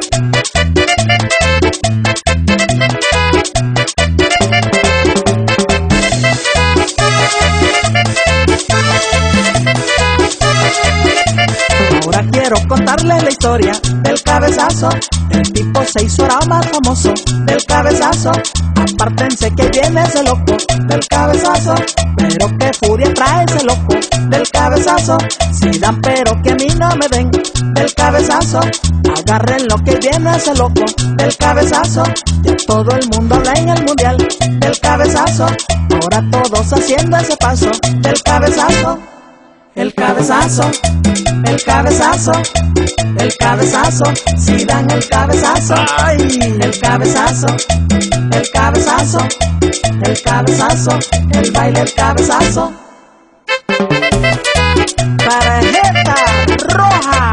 Ahora quiero contarle la historia del cabezazo. El tipo se hizo ahora más famoso del cabezazo. Apártense que viene ese loco del cabezazo. Pero qué furia trae ese loco del cabezazo. Si dan pero que a mí no me den del cabezazo. Agarren lo que viene ese loco del cabezazo. Ya todo el mundo habla en el mundial del cabezazo. Ahora todos haciendo ese paso del cabezazo. El cabezazo, el cabezazo, el cabezazo, si dan el cabezazo, ¡ay! El cabezazo, el cabezazo, el cabezazo, el baile el cabezazo. Tarjeta roja.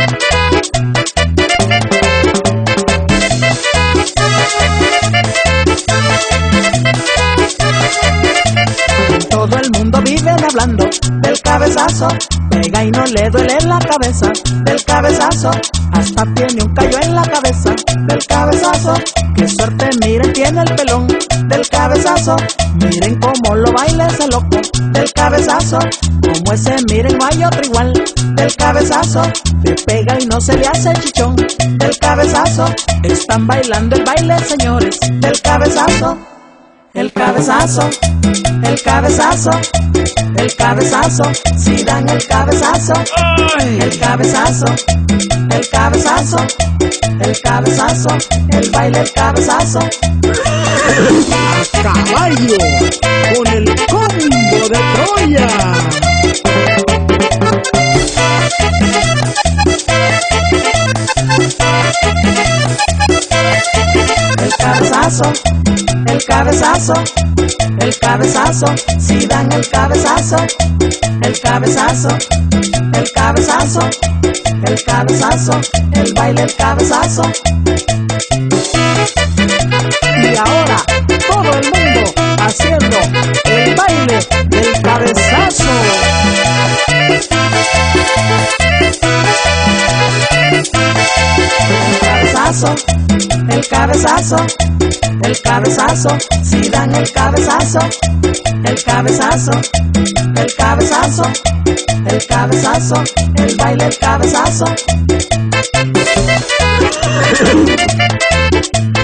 Todo el mundo viven hablando del cabezazo. Pega y no le duele la cabeza del cabezazo. Hasta tiene un callo en la cabeza del cabezazo. Qué suerte, miren, tiene el pelón del cabezazo. Miren cómo lo baila ese loco del cabezazo. Como ese, miren, no hay otro igual del cabezazo. Le pega y no se le hace chichón del cabezazo. Están bailando el baile, señores, del cabezazo. El cabezazo, el cabezazo, el cabezazo, si dan el cabezazo, ¡ay! El cabezazo, el cabezazo, el cabezazo, el baile el cabezazo. A caballo, con el combo de Troya. El cabezazo, el cabezazo, el cabezazo, si dan el cabezazo, el cabezazo, el cabezazo, el cabezazo, el baile el cabezazo. Y ahora todo el mundo haciendo el baile del cabezazo. El cabezazo, el cabezazo, el cabezazo, si dan el cabezazo, el cabezazo, el cabezazo, el cabezazo, el baile el cabezazo.